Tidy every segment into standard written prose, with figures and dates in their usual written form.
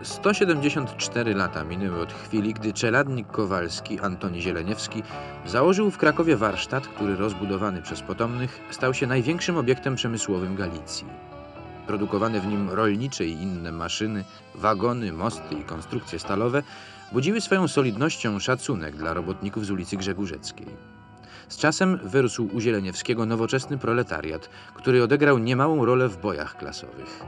174 lata minęły od chwili, gdy czeladnik Kowalski Antoni Zieleniewski założył w Krakowie warsztat, który rozbudowany przez potomnych stał się największym obiektem przemysłowym Galicji. Produkowane w nim rolnicze i inne maszyny, wagony, mosty i konstrukcje stalowe budziły swoją solidnością szacunek dla robotników z ulicy Grzegórzeckiej. Z czasem wyrósł u Zieleniewskiego nowoczesny proletariat, który odegrał niemałą rolę w bojach klasowych.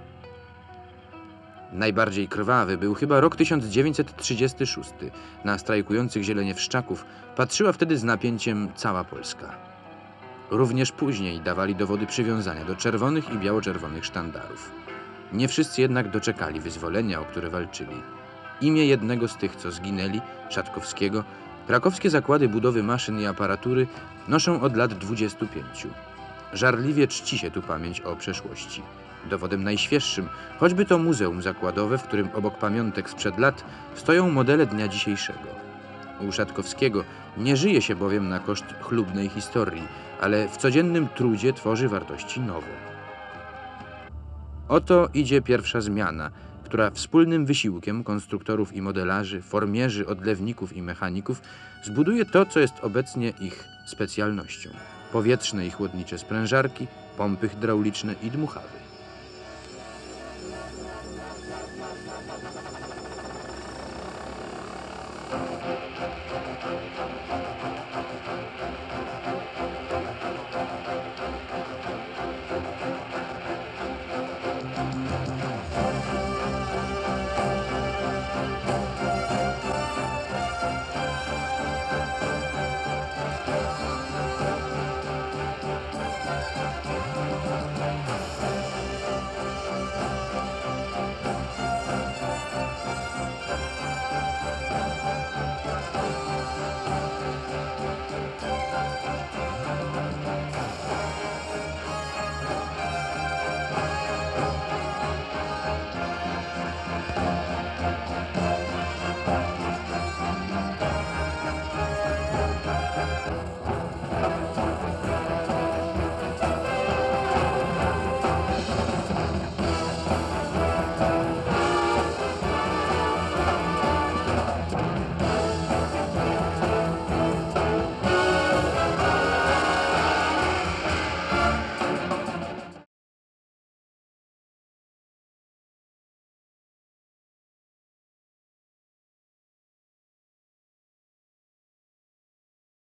Najbardziej krwawy był chyba rok 1936. Na strajkujących zieleniewszczaków patrzyła wtedy z napięciem cała Polska. Również później dawali dowody przywiązania do czerwonych i biało-czerwonych sztandarów. Nie wszyscy jednak doczekali wyzwolenia, o które walczyli. Imię jednego z tych, co zginęli, Szatkowskiego, krakowskie zakłady budowy maszyn i aparatury noszą od lat 25. Żarliwie czci się tu pamięć o przeszłości. Dowodem najświeższym, choćby to muzeum zakładowe, w którym obok pamiątek sprzed lat stoją modele dnia dzisiejszego. U Szatkowskiego nie żyje się bowiem na koszt chlubnej historii, ale w codziennym trudzie tworzy wartości nowe. Oto idzie pierwsza zmiana, która wspólnym wysiłkiem konstruktorów i modelarzy, formierzy, odlewników i mechaników zbuduje to, co jest obecnie ich specjalnością. Powietrzne i chłodnicze sprężarki, pompy hydrauliczne i dmuchawy.